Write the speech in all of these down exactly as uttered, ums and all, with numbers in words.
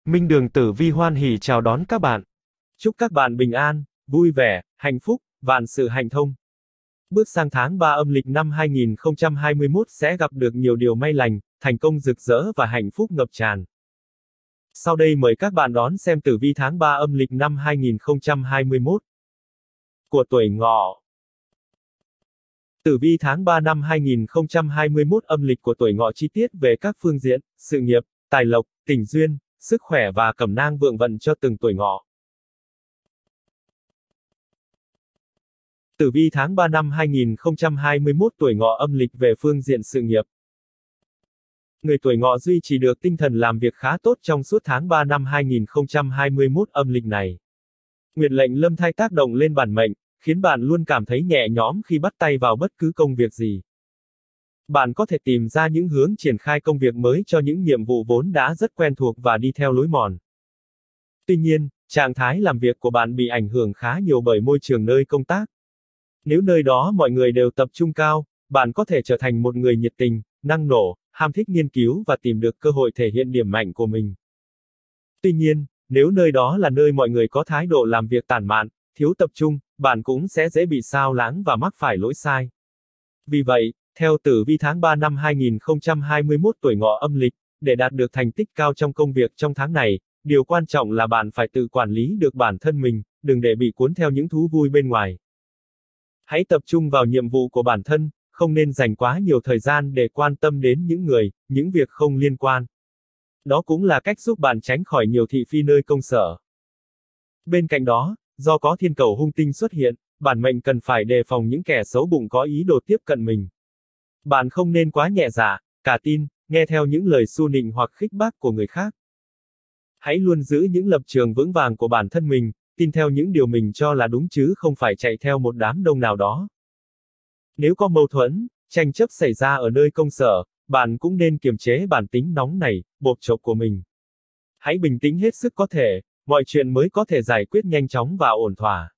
Minh Đường Tử Vi hoan hỉ chào đón các bạn. Chúc các bạn bình an, vui vẻ, hạnh phúc, vạn sự hạnh thông. Bước sang tháng ba âm lịch năm hai nghìn không trăm hai mươi mốt sẽ gặp được nhiều điều may lành, thành công rực rỡ và hạnh phúc ngập tràn. Sau đây mời các bạn đón xem tử vi tháng ba âm lịch năm hai nghìn không trăm hai mươi mốt của tuổi Ngọ. Tử vi tháng ba năm hai nghìn không trăm hai mươi mốt âm lịch của tuổi Ngọ chi tiết về các phương diện, sự nghiệp, tài lộc, tình duyên, sức khỏe và cẩm nang vượng vận cho từng tuổi Ngọ. Tử vi tháng ba năm hai nghìn không trăm hai mươi mốt tuổi Ngọ âm lịch về phương diện sự nghiệp. Người tuổi Ngọ duy trì được tinh thần làm việc khá tốt trong suốt tháng ba năm hai nghìn không trăm hai mươi mốt âm lịch này. Nguyệt lệnh lâm thai tác động lên bản mệnh, khiến bạn luôn cảm thấy nhẹ nhõm khi bắt tay vào bất cứ công việc gì. Bạn có thể tìm ra những hướng triển khai công việc mới cho những nhiệm vụ vốn đã rất quen thuộc và đi theo lối mòn. Tuy nhiên, trạng thái làm việc của bạn bị ảnh hưởng khá nhiều bởi môi trường nơi công tác. Nếu nơi đó mọi người đều tập trung cao, bạn có thể trở thành một người nhiệt tình, năng nổ, ham thích nghiên cứu và tìm được cơ hội thể hiện điểm mạnh của mình. Tuy nhiên, nếu nơi đó là nơi mọi người có thái độ làm việc tản mạn, thiếu tập trung, bạn cũng sẽ dễ bị sao lãng và mắc phải lỗi sai. Vì vậy, theo tử vi tháng ba năm hai nghìn không trăm hai mươi mốt tuổi Ngọ âm lịch, để đạt được thành tích cao trong công việc trong tháng này, điều quan trọng là bạn phải tự quản lý được bản thân mình, đừng để bị cuốn theo những thú vui bên ngoài. Hãy tập trung vào nhiệm vụ của bản thân, không nên dành quá nhiều thời gian để quan tâm đến những người, những việc không liên quan. Đó cũng là cách giúp bạn tránh khỏi nhiều thị phi nơi công sở. Bên cạnh đó, do có thiên cầu hung tinh xuất hiện, bản mệnh cần phải đề phòng những kẻ xấu bụng có ý đồ tiếp cận mình. Bạn không nên quá nhẹ dạ, cả tin, nghe theo những lời xu nịnh hoặc khích bác của người khác. Hãy luôn giữ những lập trường vững vàng của bản thân mình, tin theo những điều mình cho là đúng chứ không phải chạy theo một đám đông nào đó. Nếu có mâu thuẫn, tranh chấp xảy ra ở nơi công sở, bạn cũng nên kiềm chế bản tính nóng nảy, bộp chộp của mình. Hãy bình tĩnh hết sức có thể, mọi chuyện mới có thể giải quyết nhanh chóng và ổn thỏa.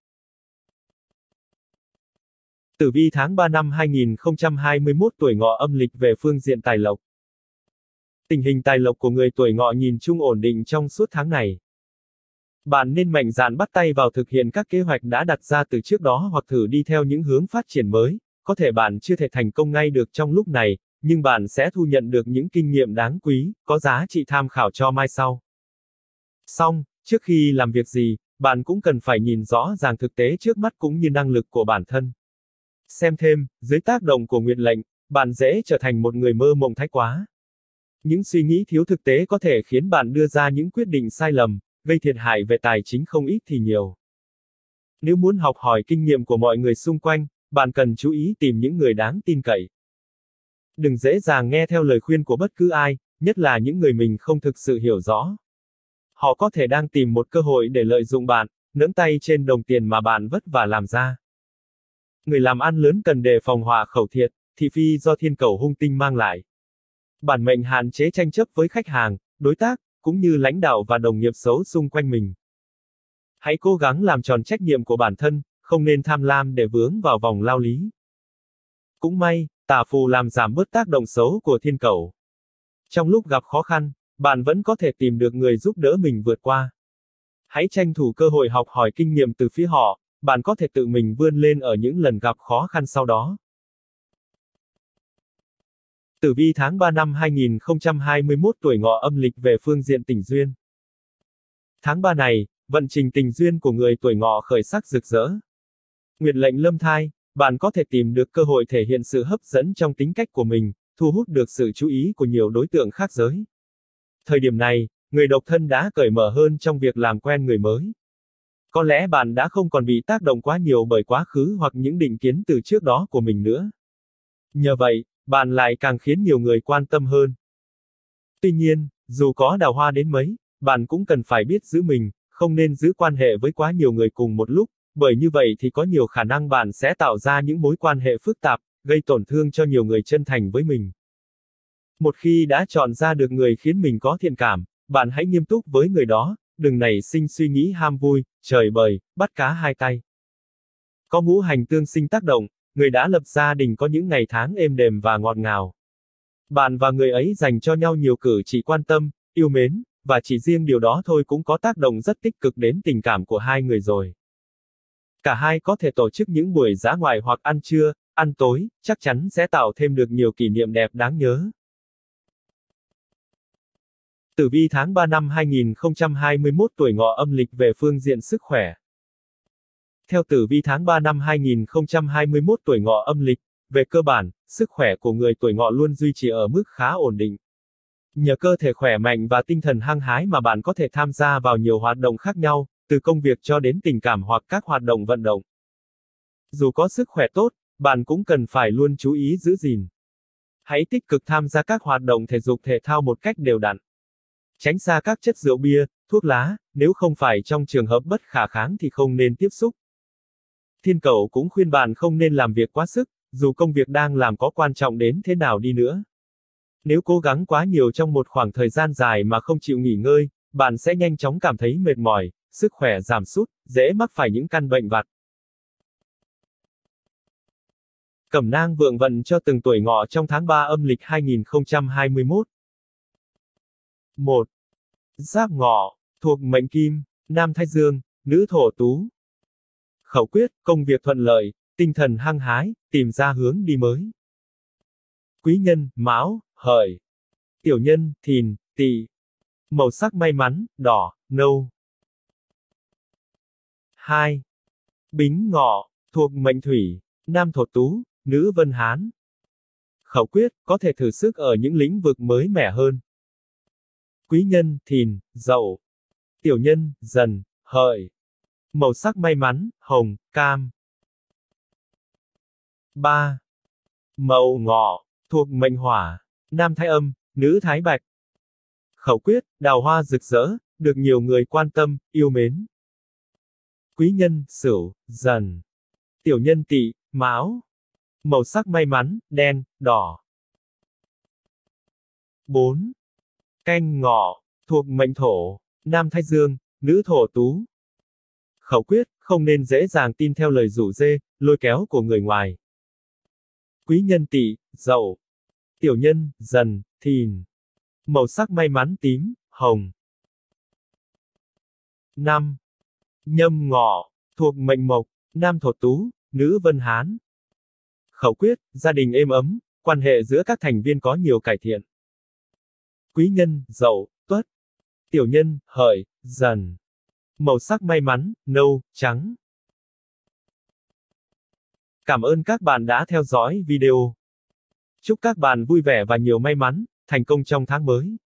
Tử vi tháng ba năm hai nghìn không trăm hai mươi mốt tuổi Ngọ âm lịch về phương diện tài lộc. Tình hình tài lộc của người tuổi Ngọ nhìn chung ổn định trong suốt tháng này. Bạn nên mạnh dạn bắt tay vào thực hiện các kế hoạch đã đặt ra từ trước đó hoặc thử đi theo những hướng phát triển mới. Có thể bạn chưa thể thành công ngay được trong lúc này, nhưng bạn sẽ thu nhận được những kinh nghiệm đáng quý, có giá trị tham khảo cho mai sau. Song, trước khi làm việc gì, bạn cũng cần phải nhìn rõ ràng thực tế trước mắt cũng như năng lực của bản thân. Xem thêm, dưới tác động của nguyệt lệnh, bạn dễ trở thành một người mơ mộng thái quá. Những suy nghĩ thiếu thực tế có thể khiến bạn đưa ra những quyết định sai lầm, gây thiệt hại về tài chính không ít thì nhiều. Nếu muốn học hỏi kinh nghiệm của mọi người xung quanh, bạn cần chú ý tìm những người đáng tin cậy. Đừng dễ dàng nghe theo lời khuyên của bất cứ ai, nhất là những người mình không thực sự hiểu rõ. Họ có thể đang tìm một cơ hội để lợi dụng bạn, nỡng tay trên đồng tiền mà bạn vất vả làm ra. Người làm ăn lớn cần đề phòng họa khẩu thiệt, thị phi do thiên cầu hung tinh mang lại. Bản mệnh hạn chế tranh chấp với khách hàng, đối tác, cũng như lãnh đạo và đồng nghiệp xấu xung quanh mình. Hãy cố gắng làm tròn trách nhiệm của bản thân, không nên tham lam để vướng vào vòng lao lý. Cũng may, tà phù làm giảm bớt tác động xấu của thiên cầu. Trong lúc gặp khó khăn, bạn vẫn có thể tìm được người giúp đỡ mình vượt qua. Hãy tranh thủ cơ hội học hỏi kinh nghiệm từ phía họ, bạn có thể tự mình vươn lên ở những lần gặp khó khăn sau đó. Tử vi tháng ba năm hai nghìn không trăm hai mươi mốt tuổi Ngọ âm lịch về phương diện tình duyên. Tháng ba này, vận trình tình duyên của người tuổi Ngọ khởi sắc rực rỡ. Nguyệt lệnh lâm thai, bạn có thể tìm được cơ hội thể hiện sự hấp dẫn trong tính cách của mình, thu hút được sự chú ý của nhiều đối tượng khác giới. Thời điểm này, người độc thân đã cởi mở hơn trong việc làm quen người mới. Có lẽ bạn đã không còn bị tác động quá nhiều bởi quá khứ hoặc những định kiến từ trước đó của mình nữa. Nhờ vậy, bạn lại càng khiến nhiều người quan tâm hơn. Tuy nhiên, dù có đào hoa đến mấy, bạn cũng cần phải biết giữ mình, không nên giữ quan hệ với quá nhiều người cùng một lúc, bởi như vậy thì có nhiều khả năng bạn sẽ tạo ra những mối quan hệ phức tạp, gây tổn thương cho nhiều người chân thành với mình. Một khi đã chọn ra được người khiến mình có thiện cảm, bạn hãy nghiêm túc với người đó, đừng nảy sinh suy nghĩ ham vui, trời bời, bắt cá hai tay. Có ngũ hành tương sinh tác động, người đã lập gia đình có những ngày tháng êm đềm và ngọt ngào. Bạn và người ấy dành cho nhau nhiều cử chỉ quan tâm, yêu mến, và chỉ riêng điều đó thôi cũng có tác động rất tích cực đến tình cảm của hai người rồi. Cả hai có thể tổ chức những buổi dã ngoại hoặc ăn trưa, ăn tối, chắc chắn sẽ tạo thêm được nhiều kỷ niệm đẹp đáng nhớ. Tử vi tháng ba năm hai nghìn không trăm hai mươi mốt tuổi Ngọ âm lịch về phương diện sức khỏe. Theo tử vi tháng ba năm hai nghìn không trăm hai mươi mốt tuổi Ngọ âm lịch, về cơ bản, sức khỏe của người tuổi Ngọ luôn duy trì ở mức khá ổn định. Nhờ cơ thể khỏe mạnh và tinh thần hăng hái mà bạn có thể tham gia vào nhiều hoạt động khác nhau, từ công việc cho đến tình cảm hoặc các hoạt động vận động. Dù có sức khỏe tốt, bạn cũng cần phải luôn chú ý giữ gìn. Hãy tích cực tham gia các hoạt động thể dục thể thao một cách đều đặn. Tránh xa các chất rượu bia, thuốc lá, nếu không phải trong trường hợp bất khả kháng thì không nên tiếp xúc. Thiên Cẩu cũng khuyên bạn không nên làm việc quá sức, dù công việc đang làm có quan trọng đến thế nào đi nữa. Nếu cố gắng quá nhiều trong một khoảng thời gian dài mà không chịu nghỉ ngơi, bạn sẽ nhanh chóng cảm thấy mệt mỏi, sức khỏe giảm sút, dễ mắc phải những căn bệnh vặt. Cẩm nang vượng vận cho từng tuổi Ngọ trong tháng ba âm lịch hai nghìn không trăm hai mươi mốt. một. Giáp Ngọ, thuộc mệnh Kim, nam Thái Dương, nữ Thổ Tú. Khẩu quyết, công việc thuận lợi, tinh thần hăng hái, tìm ra hướng đi mới. Quý nhân, Mão, Hợi. Tiểu nhân, Thìn, Tỵ. Màu sắc may mắn, đỏ, nâu. hai. Bính Ngọ, thuộc mệnh Thủy, nam Thổ Tú, nữ Vân Hán. Khẩu quyết, có thể thử sức ở những lĩnh vực mới mẻ hơn. Quý nhân, Thìn, Dậu. Tiểu nhân, Dần, Hợi. Màu sắc may mắn, hồng, cam. ba. Mậu Ngọ, thuộc mệnh Hỏa, nam Thái Âm, nữ Thái Bạch. Khẩu quyết, đào hoa rực rỡ, được nhiều người quan tâm, yêu mến. Quý nhân, Sửu, Dần. Tiểu nhân, Tỵ, Mão. Màu sắc may mắn, đen, đỏ. bốn. Canh Ngọ, thuộc mệnh Thổ, nam Thái Dương, nữ Thổ Tú. Khẩu quyết, không nên dễ dàng tin theo lời rủ rê, lôi kéo của người ngoài. Quý nhân, Tỵ, Dậu. Tiểu nhân, Dần, Thìn. Màu sắc may mắn tím, hồng. năm. Nhâm Ngọ, thuộc mệnh Mộc, nam Thổ Tú, nữ Vân Hán. Khẩu quyết, gia đình êm ấm, quan hệ giữa các thành viên có nhiều cải thiện. Quý nhân, Dậu, Tuất. Tiểu nhân, Hợi, Dần. Màu sắc may mắn, nâu, trắng. Cảm ơn các bạn đã theo dõi video. Chúc các bạn vui vẻ và nhiều may mắn, thành công trong tháng mới.